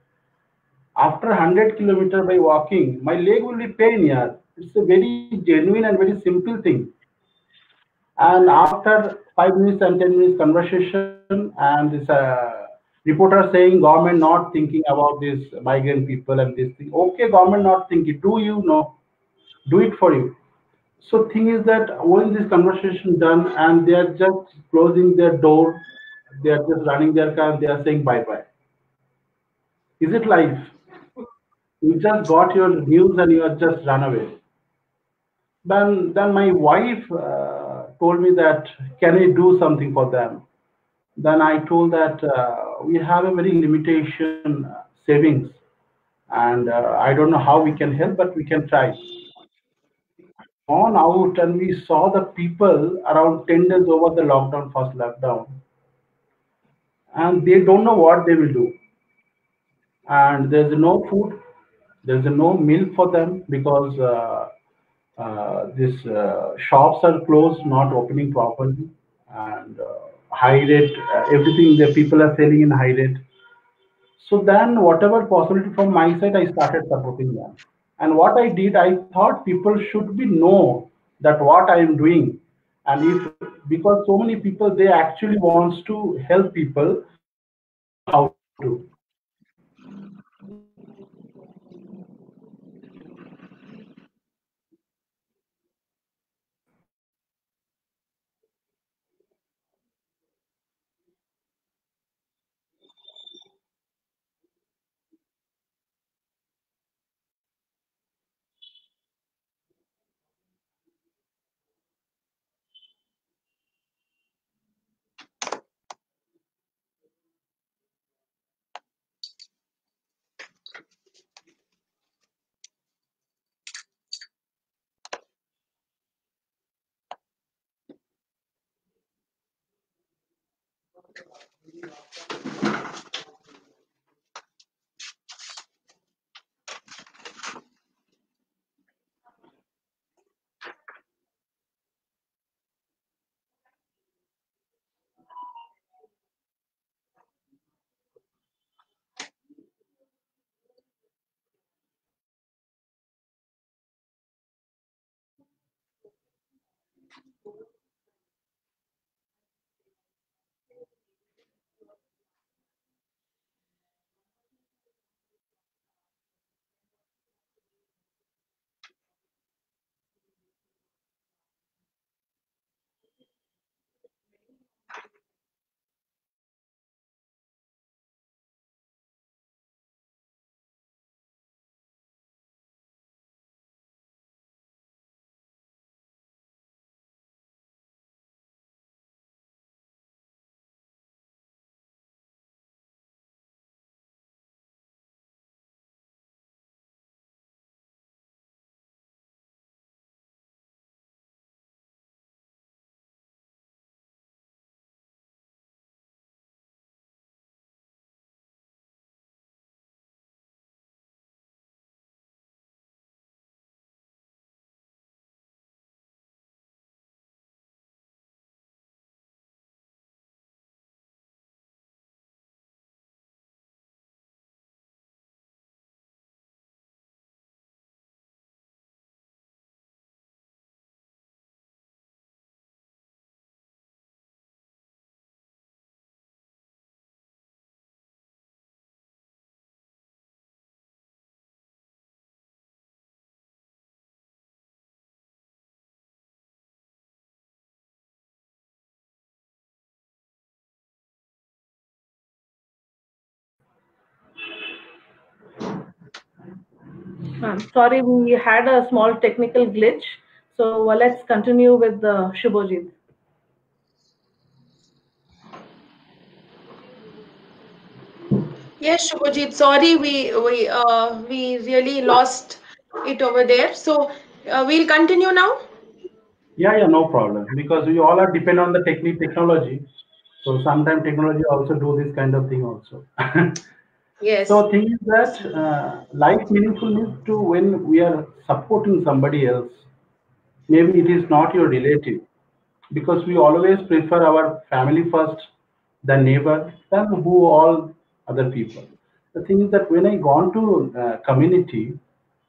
After one hundred kilometer by walking, my leg will be pain. Yeah, it's a very genuine and very simple thing. And after five minutes and ten minutes conversation, and this uh, reporter saying government not thinking about this migrant people and this thing. Okay, government not thinking. Do you know? Do it for you. So thing is that when this conversation done, and they are just closing their door, they are just running their car, and they are saying bye bye. Is it life? You just got your news and you are just run away. Then, then my wife uh, told me that can I do something for them? Then I told that uh, we have a very limitation uh, savings, and uh, I don't know how we can help, but we can try. Gone out, and we saw the people around ten days over the lockdown, first lockdown, and they don't know what they will do. And there's no food, there's no milk for them, because uh, uh, these uh, shops are closed, not opening properly, and uh, high rate, uh, everything the people are selling in high rate. So then, whatever possibility from my side, I started supporting them. And what I did, I thought people should be know that what I am doing, and if, because so many people, they actually wants to help people, but they don't know how to. I'm sorry, we had a small technical glitch. So uh, let's continue with uh, Shubhojit. Yes, Shubhajit, sorry, we we uh we really lost it over there. So uh, we'll continue now. Yeah, yeah, no problem. Because we all are depend on the technique technology. So sometimes technology also do this kind of thing also. Yes. So thing is that uh, life meaningful is to when we are supporting somebody else. Maybe it is not your relative, because we always prefer our family first, then neighbor, then who all other people. The thing is that when I gone to uh, community,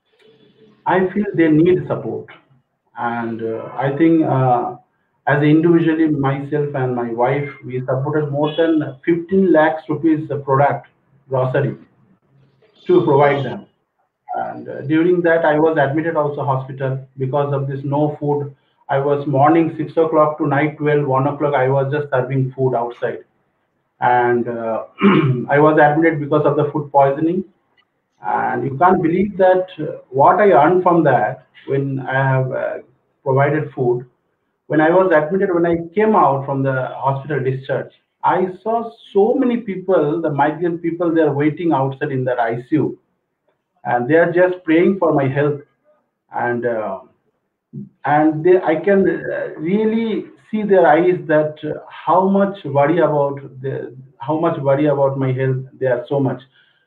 I feel they need support, and uh, I think uh, as individually myself and my wife, we supported more than fifteen lakhs rupees product grocery to provide them. And uh, during that, I was admitted also hospital because of this no food. I was morning six o'clock to night twelve, one o'clock. I was just serving food outside, and uh, I was admitted because of the food poisoning. And you can't believe that uh, what I earned from that when I have uh, provided food. When I was admitted, when I came out from the hospital discharge, I saw so many people, the migrant people, they are waiting outside in their I C U, and they are just praying for my health. And uh, and they, I can uh, really see their eyes that uh, how much worry about the how much worry about my health. They are so much.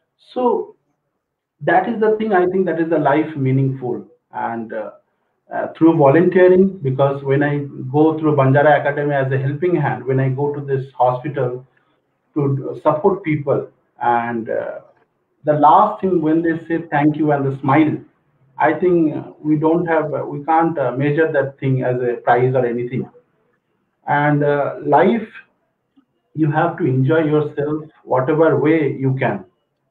So that is the thing, I think that is the life meaningful. And uh, uh, through volunteering, because when I go through Banjara Academy as a helping hand, when I go to this hospital to support people, and uh, the last thing when they say thank you and the smile, I think uh, we don't have uh, we can't uh, measure that thing as a prize or anything. And uh, life, you have to enjoy yourself whatever way you can.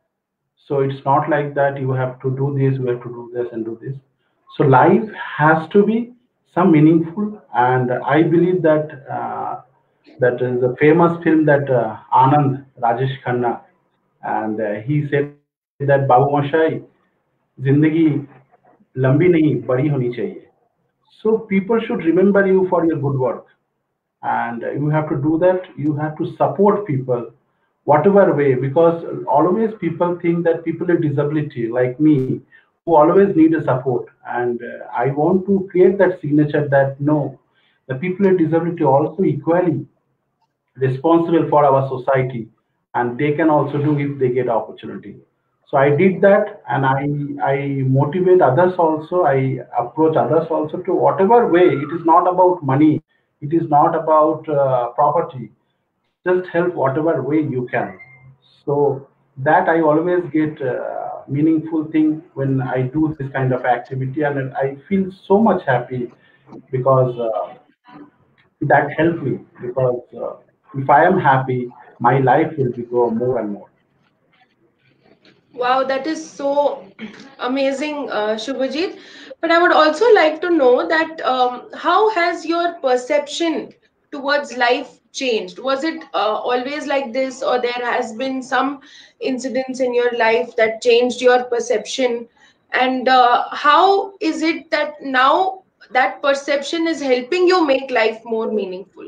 So it's not like that you have to do this, you have to do this and do this. So life has to be some meaningful, and I believe that uh, that is a famous film that uh, Anand Rajesh Khanna, and uh, he said that Babu Mashai, जिंदगी लंबी नहीं बड़ी होनी चाहिए. So people should remember you for your good work, and you have to do that. You have to support people whatever way, because always people think that people with disability like me who always need a support. And uh, I want to create that signature that no, the people with disability also equally responsible for our society, and they can also do if they get opportunity. So I did that, and I I motivate others also. I approach others also to whatever way. It is not about money. It is not about uh, property. Just help whatever way you can. So that I always get uh, meaningful thing when I do this kind of activity, and I feel so much happy because uh, that helped me. Because uh, if I am happy, my life will be go more and more. Wow, that is so amazing, uh, Shubhajit. But I would also like to know that um, how has your perception towards life changed? Was it uh, always like this, or there has been some incidents in your life that changed your perception? And uh, how is it that now that perception is helping you make life more meaningful?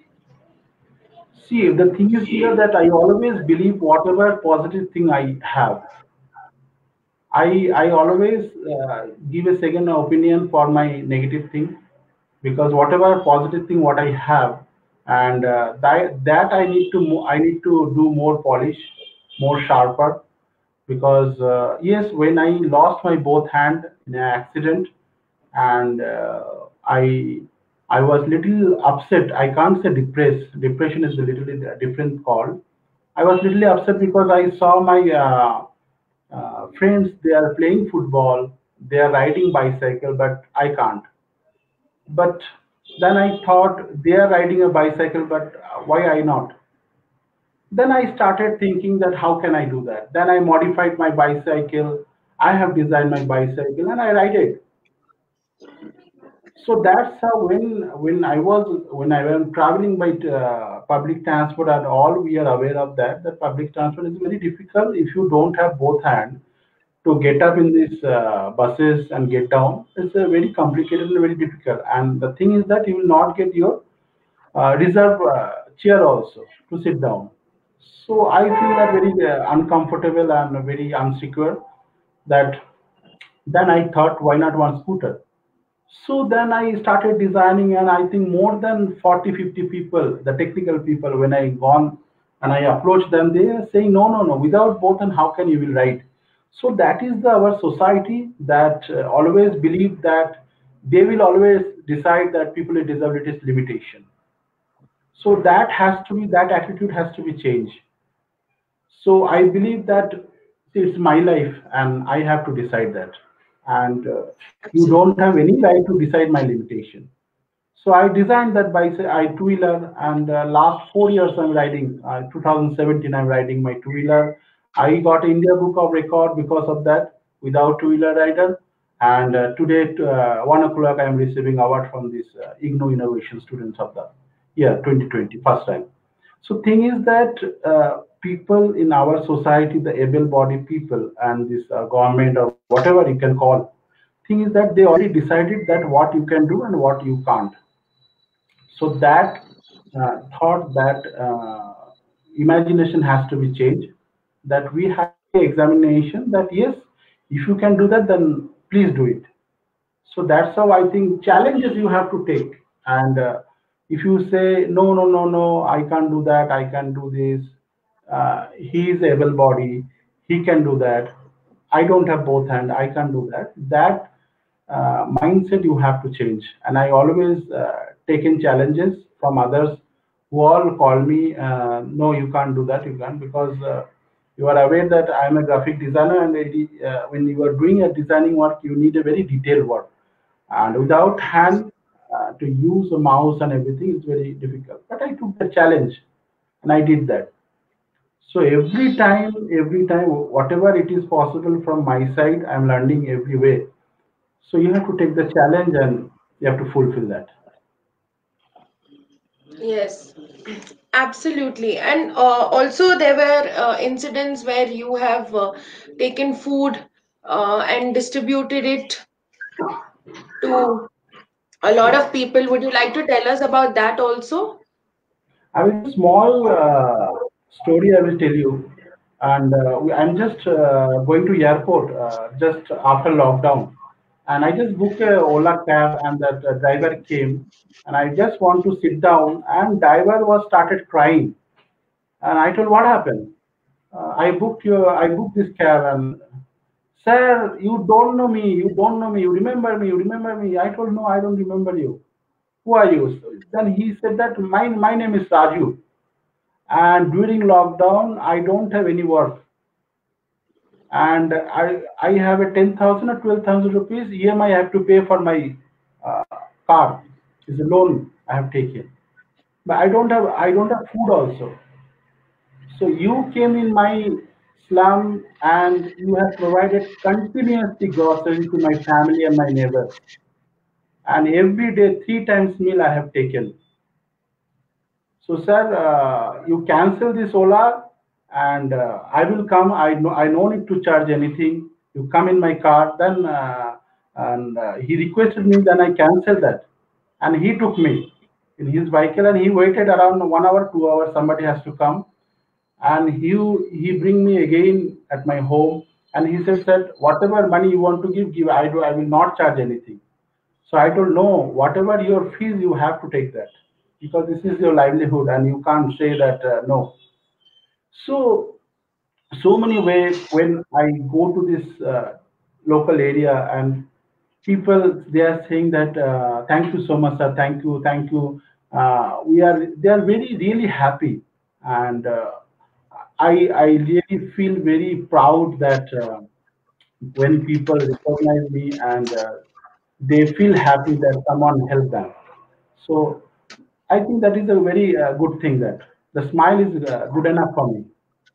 See, the thing is here that I always believe whatever positive thing I have, I I always uh, give a second opinion for my negative thing, because whatever positive thing what I have, and uh, that that I need to mo- I need to do more polish, more sharper, because uh, yes, when I lost my both hand in an accident, and uh, I I was little upset. I can't say depressed. Depression is a little bit different call. I was little upset because I saw my uh, uh, friends. They are playing football. They are riding bicycle, but I can't. But then I thought they are riding a bicycle, but why I not? Then I started thinking that how can I do that? Then I modified my bicycle. I have designed my bicycle and I ride it. So that's how when when I was when I was traveling by uh, public transport, and all we are aware of that that public transport is very difficult if you don't have both hands to get up in these uh, buses and get down. It's uh, very complicated and very difficult. And the thing is that you will not get your uh, reserve uh, chair also to sit down. So I feel that very uh, uncomfortable and very unsecure. That then I thought, why not one scooter? So then I started designing, and I think more than forty, fifty people, the technical people, when I gone and I approached them, they are saying, no, no, no, without both, and how can you will write? So that is the, our society that uh, always believe that they will always decide that people with disabilities limitation. So that has to be, that attitude has to be changed. So I believe that it's my life and I have to decide that. And uh, you don't have any right to decide my limitation. So I designed that bicycle, I two wheeler, and uh, last four years I'm riding. Uh, twenty seventeen I'm riding my two wheeler. I got India Book of Record because of that, without two wheeler rider. And uh, today, uh, one o'clock, I'm receiving award from this uh, IGNOU Innovation Students of the Year twenty twenty, first time. So thing is that uh, people in our society, the able-bodied people, and this uh, government or whatever you can call, thing is that they already decided that what you can do and what you can't. So that uh, thought, that uh, imagination has to be changed. That we have to take examination. That yes, if you can do that, then please do it. So that's how I think challenges you have to take. And uh, if you say no, no, no, no, I can't do that, I can do this, uh, he is able body, he can do that, I don't have both hand, I can't do that. That uh, mindset you have to change. And I always uh, take in challenges from others who all call me, uh, no, you can't do that, you can't, because uh, you are aware that I am a graphic designer, and it, uh, when you are doing a designing work, you need a very detailed work, and without hand uh, to use a mouse and everything is very difficult. But I took the challenge and I did that. So every time, every time, whatever it is possible from my side, I'm learning every way. So you have to take the challenge and you have to fulfill that. Yes, absolutely. And uh, also, there were uh, incidents where you have uh, taken food uh, and distributed it to a lot of people. Would you like to tell us about that also? I will give small uh, story. I will tell you, and uh, we- I'm just uh, going to airport uh, just after lockdown, And I just booked a Ola cab, and that uh, driver came, and I just want to sit down, and driver was started crying, and I told, what happened? Uh, I booked your, I booked this cab, and sir, you don't know me, you don't know me, you remember me, you remember me. I told, no, I don't remember you. Who are you? So then he said that my my name is Raju, and during lockdown I don't have any work, and I I have a ten thousand or twelve thousand rupees E M I I have to pay for my uh, car. It's a loan I have taken, but I don't have I don't have food also. So you came in my slum and you have provided continuously grocery to my family and my neighbors, and every day three times meal I have taken. So, sir, uh, you cancel this Ola, and uh, I will come. I no, I no need to charge anything. You come in my car. Then, uh, and uh, he requested me. Then I canceled that, and he took me in his vehicle, and he waited around one hour, two hours. Somebody has to come, and he he bring me again at my home, and he said that whatever money you want to give, give. I do. I will not charge anything. So I told, no, whatever your fees, you have to take that because this is your livelihood and you can't say that uh, no. So, so many way when I go to this uh, local area and people, they are saying that, uh, thank you so much, sir, thank you, thank you. Uh, we are, they are very, really happy. And uh, I, I really feel very proud that uh, when people recognize me and uh, they feel happy that someone helped them. So I think that is a very uh, good thing that the smile is uh, good enough for me.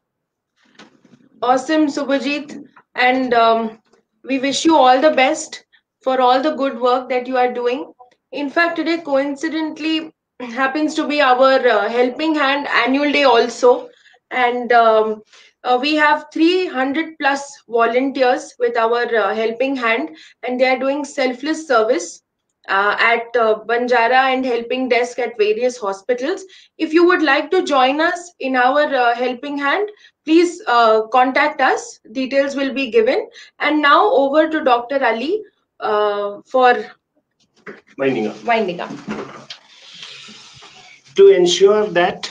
Awesome, Subhajit. And um, we wish you all the best for all the good work that you are doing. In fact, today coincidentally happens to be our uh, Helping Hand annual day also. And um, uh, we have three hundred plus volunteers with our uh, Helping Hand, and they are doing selfless service uh, at uh, Banjara and helping desk at various hospitals. If you would like to join us in our uh, Helping Hand, please uh, contact us. Details will be given. And now over to Doctor Ali uh, for Winding up. winding up. To ensure that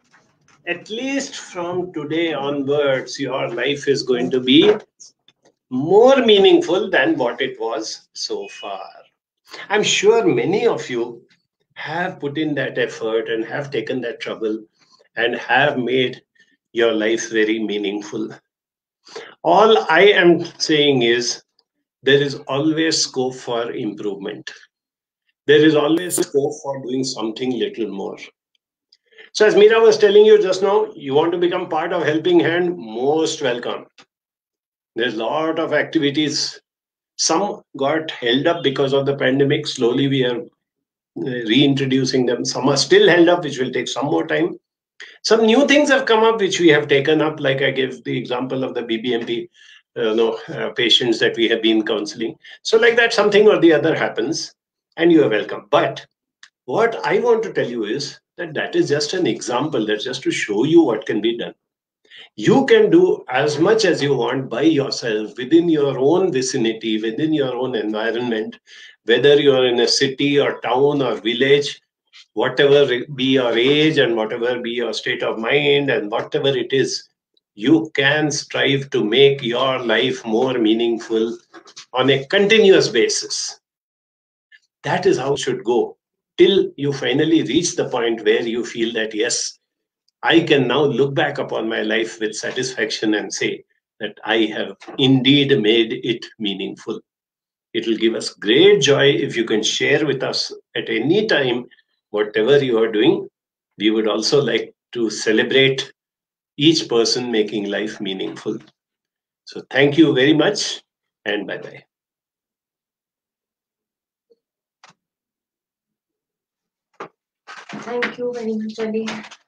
at least from today onwards, your life is going to be more meaningful than what it was so far. I'm sure many of you have put in that effort and have taken that trouble and have made your life very meaningful. All I am saying is there is always scope for improvement. There is always scope for doing something little more. So, as Meera was telling you just now, you want to become part of Helping Hand, most welcome. There's a lot of activities. Some got held up because of the pandemic. Slowly, we are uh, reintroducing them. Some are still held up, which will take some more time. Some new things have come up, which we have taken up, like I gave the example of the B B M P uh, no, uh, patients that we have been counseling. So, like that, something or the other happens, and you are welcome. But what I want to tell you is that that is just an example. That's just to show you what can be done. You can do as much as you want by yourself within your own vicinity, within your own environment, whether you're in a city or town or village, whatever be your age and whatever be your state of mind and whatever it is, you can strive to make your life more meaningful on a continuous basis. That is how it should go till you finally reach the point where you feel that, yes, I can now look back upon my life with satisfaction and say that I have indeed made it meaningful. It will give us great joy if you can share with us at any time whatever you are doing. We would also like to celebrate each person making life meaningful. So, thank you very much and bye bye. Thank you very much, Ali.